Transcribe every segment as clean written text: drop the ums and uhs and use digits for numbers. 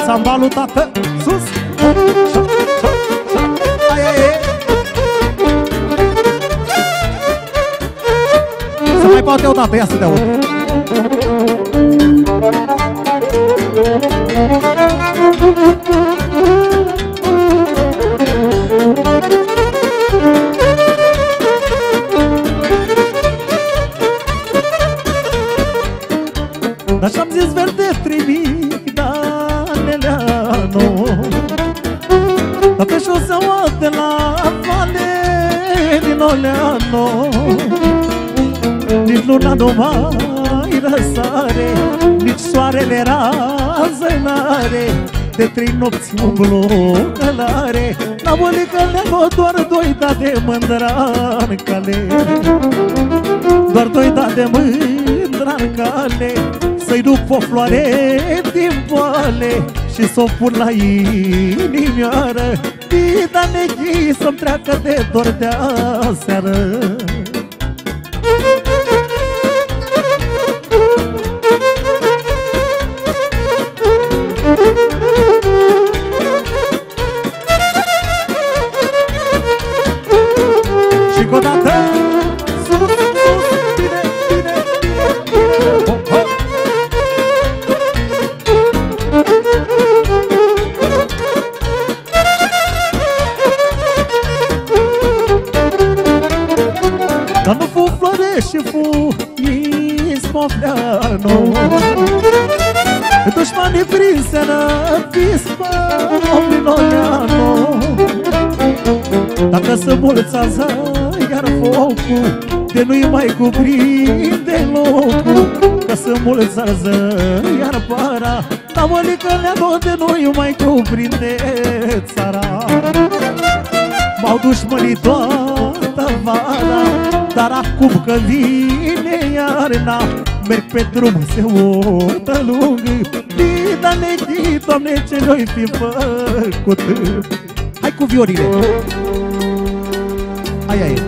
țambalul, tată, sus! Să mai poate o dată, ia să dea o. Dar și-am zis verde trimic, Daneleanu, dar pe șoseaua de la Vale din Oleanu, nici luna nu mai răsare, nici soarele rază n-are, de 3 nopți umblu călare, la Bolicăleanu doar 2 da de mândra în cale, doar 2 da de mândra în cale, să-i duc o floare din boale și s-o pun la inimioară, Dita Neghi să-mi treacă de dor de-aseară. Și cu o dată sus, sus, bine, bine, bine, hop, hop. Dar nu fu floare și fu Ismofleanu, dușmanii prinseră pisma Ominoleanu. Dacă se mulțează iar focul, de nu-i mai cuprinde locul, că se mulțează iar para, dar Bolicăleanu de nu-i mai cuprinde țara. M-au dușmănit toată vara, dar acum că vine iarna, merg pe drum se urtă lungă, Dita Neghi, Doamne, ce noi fi făcut. Hai cu violile. Hai, hai.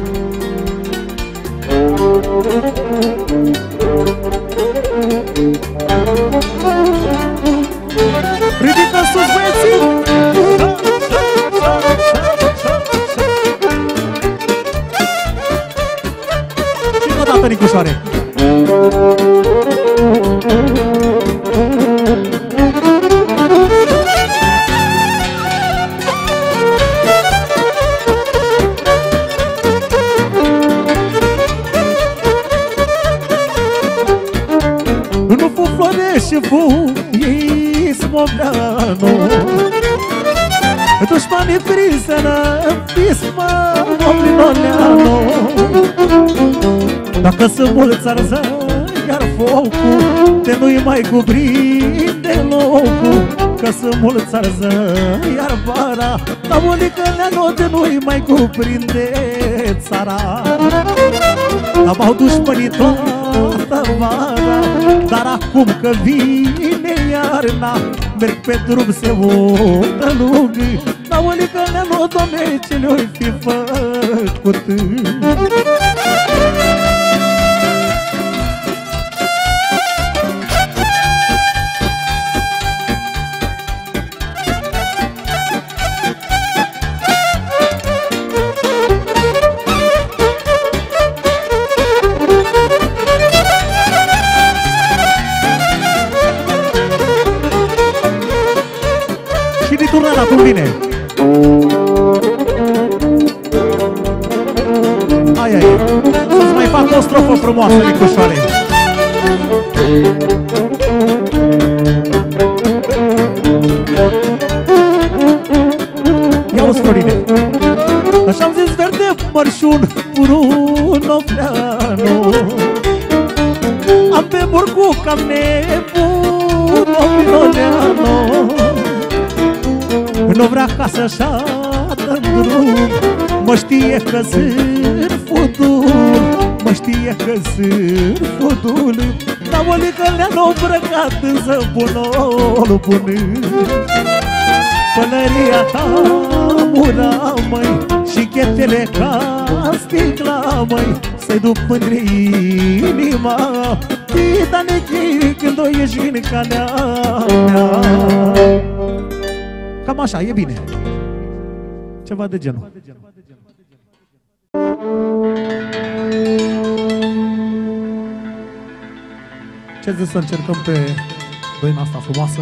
Ridică sus, băieții! Și încă o dată, Nicușoare. Nu fu floare și fu Ismofleanu, dușmanii prinseră pisma Ominoleanu. Dacă se mulțează iar focul, de nu-i mai cuprinde locul, că se mulțează iar vara, la Bolicăleanu de nu-i mai cuprinde țara. Dar m-au dușmănit toată vara, dar acum că vine iarna, merg pe drum se urtă lungă, la Bolicăleanu, Doamne, ce le-oi fi făcut. Turnala cum vine. Ai, ai, să-ți mai fac o strofă frumoasă, Nicușoare. Ia-o-ți, Florine. Așa-am zis verde mărșun, Brunofleanu, am pe burcu cam nebun, Ominoleanu. Nu vrea ca să-și adă-n drum, mă știe că sunt fudul, mă știe că sunt fudul, dar Bolicăleanu îmbrăcat în zăbunul bun. Pălăria ta mura, măi, și chetele ca sticla, măi, să-i duc mândre inima, Dita Neghi, când o ieși în calea mea. Cam așa, e bine. Ceva de genul. Ce zici să încercăm pe doina asta frumoasă?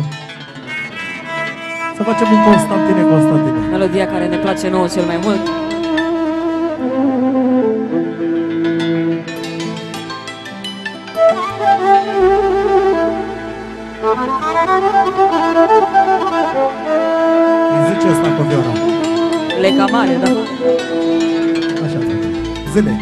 Să facem un Constantine, Constantine. Melodia care ne place nouă cel mai mult. Îi zice asta cu vioara. Leca mare, da? Așa, zile.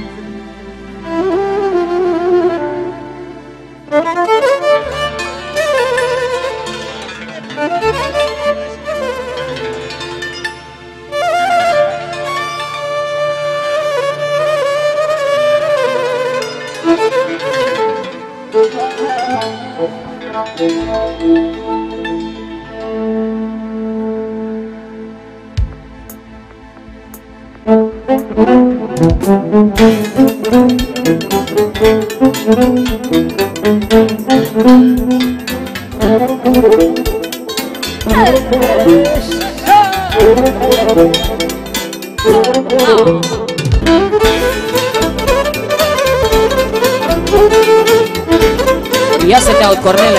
Ia să te aud, Cornele.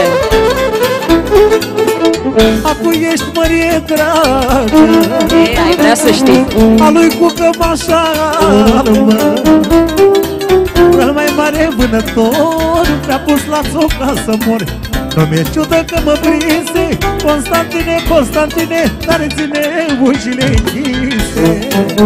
Acum ești mărie dragă. Ei, ai vrea să știi. A lui cu cămașa albă. Cel mai mare vânător mi-a pus la soc ca să mor. Nu mi-e ciudă că mă prinse Constantine, Constantine, care ține ușile închise.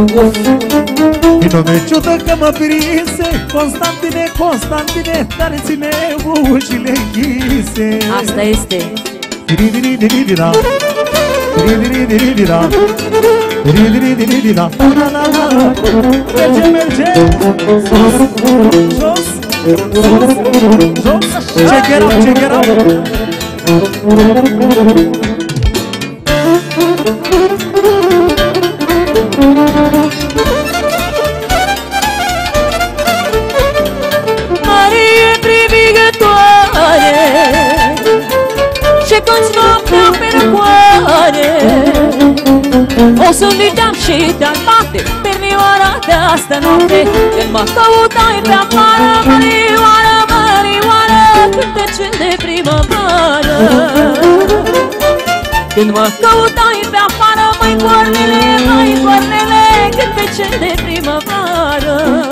Nu mi-e ciudă că mă prinse Constantine, Constantine, care ține ușile închise. Asta este. Diri-diri-diri-dira, diri-diri-diri-dira, diri-diri-diri-dira. Merge, merge, sus, jos, sus, jos. Check it out, check it out. Marie privigătoare, ce conți noaptea pe răcoare, o să-mi vedeam și te-am bate Pernioara de asta noapte. Când mă căutai pe afară, Mărioară, Mărioară, cântecel de primăvară. Când mă căutai pe afară, măi Cornele, cântecel de primăvară.